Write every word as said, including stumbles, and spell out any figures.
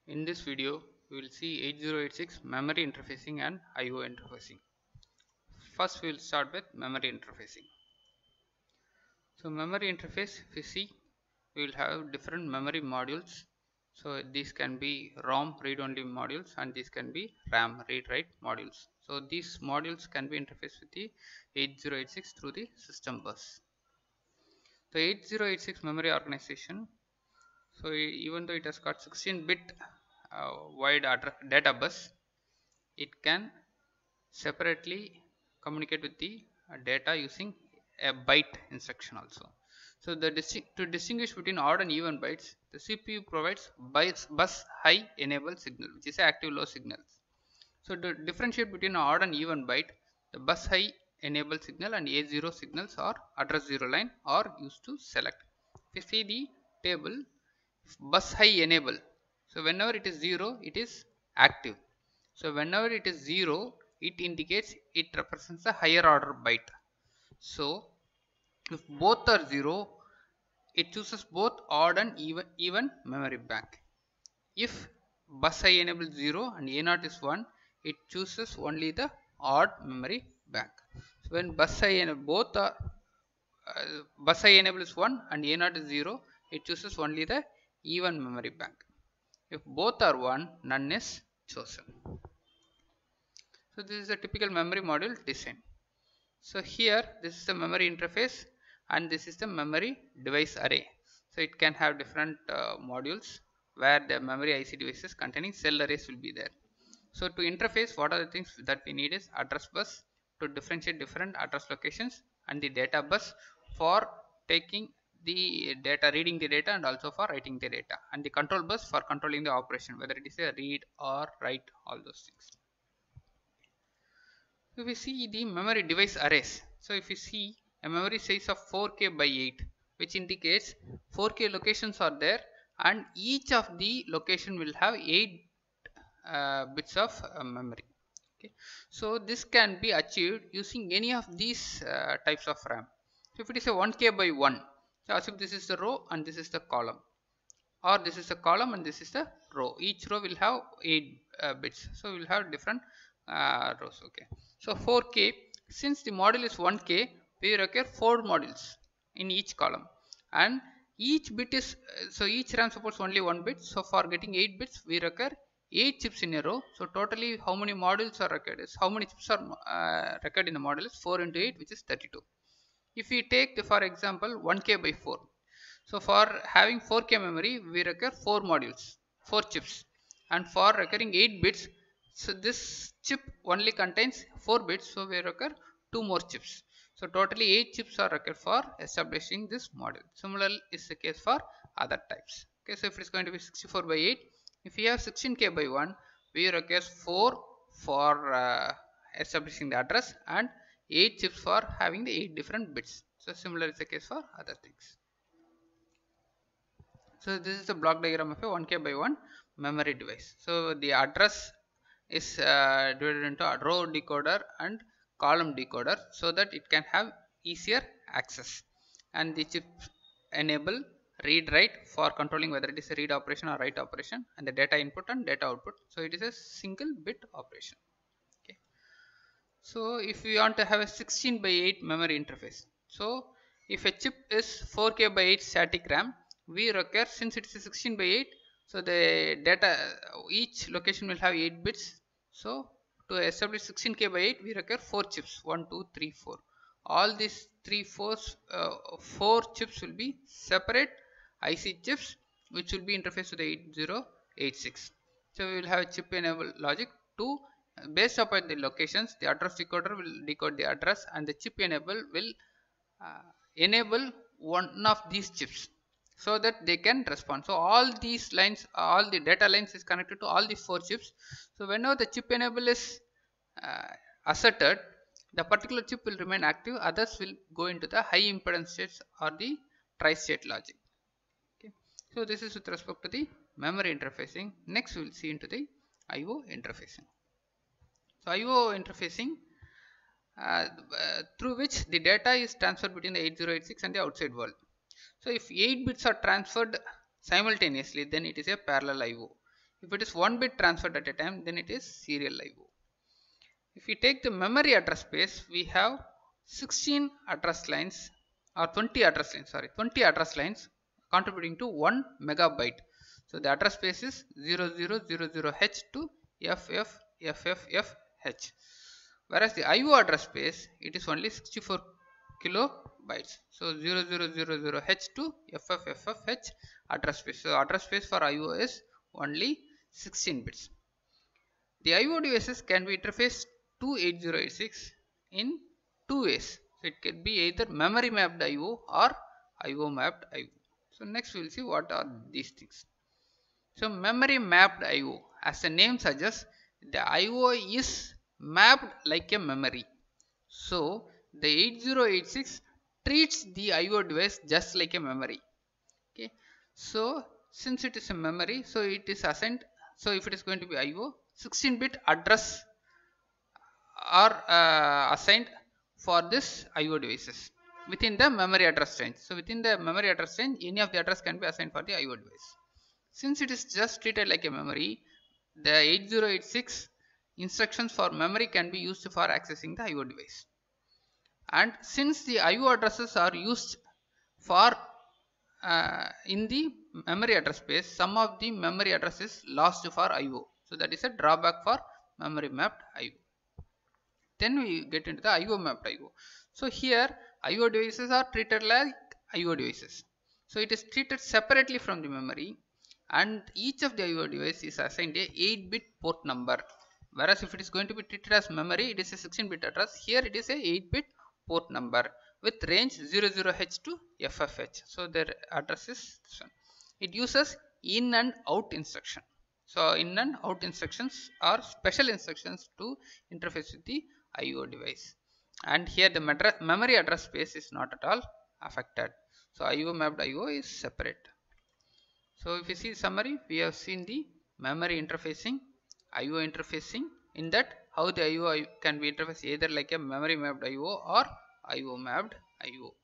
In this video, we will see eighty eighty-six memory interfacing and I O interfacing. First, we will start with memory interfacing. So, memory interface, if you see, we will have different memory modules. So, these can be ROM read-only modules and these can be RAM read-write modules. So, these modules can be interfaced with the eighty eighty-six through the system bus. The eighty eighty-six memory organization, so even though it has got sixteen bit uh, wide address data bus, it can separately communicate with the uh, data using a byte instruction also. So the to distinguish between odd and even bytes, the C P U provides bus, bus high enable signal, which is active low signals. So to differentiate between odd and even byte, the bus high enable signal and A zero signals or address zero line are used to select. If you see the table, bus high enable, so whenever it is zero, it is active. So whenever it is zero, it indicates it represents a higher order byte. So if both are zero, it chooses both odd and even, even memory bank. If bus high enable zero and A zero is one, it chooses only the odd memory bank. So when bus high enable both are uh, bus high enable is one and A zero is zero, it chooses only the even memory bank. If both are one, none is chosen. So this is a typical memory module design. So here this is the memory interface and this is the memory device array. So it can have different uh, modules where the memory I C devices containing cell arrays will be there. So to interface, what are the things that we need is address bus to differentiate different address locations and the data bus for taking the data, reading the data and also for writing the data, and the control bus for controlling the operation, whether it is a read or write, all those things. If we see the memory device arrays, so if you see a memory size of four K by eight, which indicates four K locations are there and each of the location will have eight uh, bits of uh, memory. Okay, so this can be achieved using any of these uh, types of RAM. So if it is a one K by one, so assume this is the row and this is the column, or this is the column and this is the row. Each row will have eight uh, bits, so we will have different uh, rows. Okay, so four K, since the module is one K, we require four modules in each column, and each bit is uh, so each RAM supports only one bit. So for getting eight bits, we require eight chips in a row. So totally how many modules are required is how many chips are uh, required in the module is four into eight, which is thirty-two. If we take the, for example, one K by four, so for having four K memory, we require four modules, four chips, and for requiring eight bits, so this chip only contains four bits, so we require two more chips. So totally eight chips are required for establishing this module. Similarly is the case for other types. Okay, so if it is going to be sixty-four by eight, if we have sixteen K by one, we require four for uh, establishing the address and eight chips for having the eight different bits. So similar is the case for other things. So this is the block diagram of a one K by one memory device. So the address is uh, divided into a row decoder and column decoder so that it can have easier access, and the chip enable read write for controlling whether it is a read operation or write operation, and the data input and data output. So it is a single bit operation. Okay, so if we want to have a sixteen by eight memory interface, so if a chip is four K by eight static RAM, we require, since it is a sixteen by eight, so the data each location will have eight bits. So to establish sixteen K by eight, we require four chips, one two three four. All these three fours uh, four chips will be separate I C chips which will be interfaced to the eighty eighty-six. So we will have a chip enable logic to, based upon the locations, the address decoder will decode the address and the chip enable will uh, enable one of these chips so that they can respond. So all these lines, all the data lines is connected to all the four chips. So whenever the chip enable is uh, asserted, the particular chip will remain active, others will go into the high impedance states or the tri-state logic. Okay, so this is with respect to the memory interfacing. Next we will see into the I O interfacing. So I O interfacing, uh, uh, through which the data is transferred between the eighty eighty-six and the outside world. So if eight bits are transferred simultaneously, then it is a parallel I O. If it is one bit transferred at a time, then it is serial I O. If we take the memory address space, we have sixteen address lines or twenty address lines, sorry, twenty address lines contributing to one megabyte. So the address space is zero zero zero zero H to F F F F F H. Whereas the I O address space, it is only sixty-four kilobytes. So zero zero zero zero H to F F F F H address space. So address space for I O is only sixteen bits. The I O devices can be interfaced to eight zero eight six in two ways. So it can be either memory mapped I O or I O mapped I O. So next we will see what are these things. So memory mapped I O, as the name suggests, the I O is mapped like a memory. So the eight zero eight six treats the I O device just like a memory. Okay. So since it is a memory, so it is assigned. So if it is going to be I O, sixteen bit address are uh, assigned for this I O devices within the memory address range. So within the memory address range, any of the address can be assigned for the I O device. Since it is just treated like a memory, the eight zero eight six instructions for memory can be used for accessing the I O device. And since the I O addresses are used for uh, in the memory address space, some of the memory address is lost for I O. So that is a drawback for memory mapped I O. Then we get into the I O mapped I O. So here I O devices are treated like I O devices. So it is treated separately from the memory, and each of the I O device is assigned a eight bit port number. Whereas if it is going to be treated as memory, it is a sixteen bit address. Here it is a eight bit port number with range zero zero H to F F H. So their address is this one. It uses in and out instruction. So in and out instructions are special instructions to interface with the I O device. And here the memory address space is not at all affected. So I O mapped I O is separate. So if you see summary, we have seen the memory interfacing, I O interfacing, in that how the I O can be interfaced either like a memory mapped I O or I O mapped I O.